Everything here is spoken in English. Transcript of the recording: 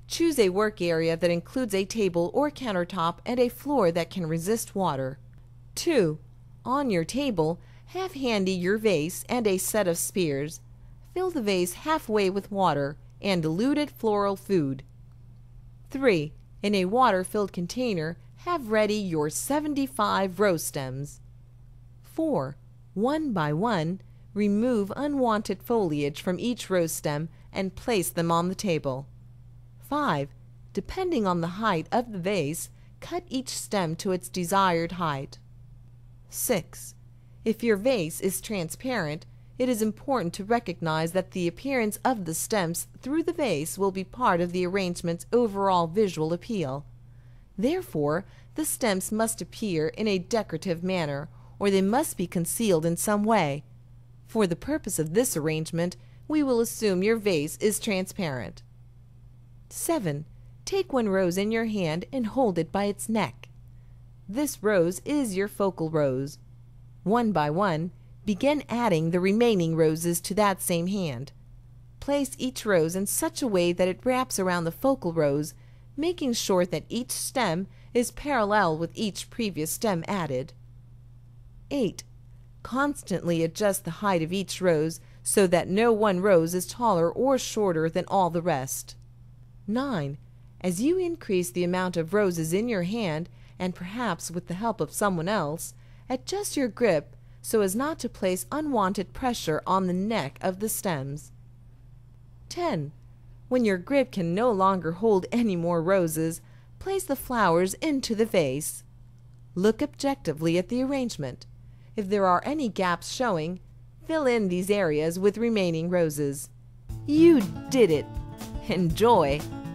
Choose a work area that includes a table or countertop and a floor that can resist water. 2. On your table, have handy your vase and a set of spears. Fill the vase halfway with water and diluted floral food. 3. In a water-filled container, have ready your 75 rose stems. 4. One by one, remove unwanted foliage from each rose stem and place them on the table. 5. Depending on the height of the vase, cut each stem to its desired height. 6. If your vase is transparent, it is important to recognize that the appearance of the stems through the vase will be part of the arrangement's overall visual appeal. Therefore, the stems must appear in a decorative manner, or they must be concealed in some way. For the purpose of this arrangement, we will assume your vase is transparent. 7. Take one rose in your hand and hold it by its neck. This rose is your focal rose. One by one, begin adding the remaining roses to that same hand. Place each rose in such a way that it wraps around the focal rose, making sure that each stem is parallel with each previous stem added. 8. Constantly adjust the height of each rose so that no one rose is taller or shorter than all the rest. 9. As you increase the amount of roses in your hand, and perhaps with the help of someone else, adjust your grip so as not to place unwanted pressure on the neck of the stems. 10. When your grip can no longer hold any more roses, place the flowers into the vase. Look objectively at the arrangement. If there are any gaps showing, fill in these areas with remaining roses. You did it! Enjoy!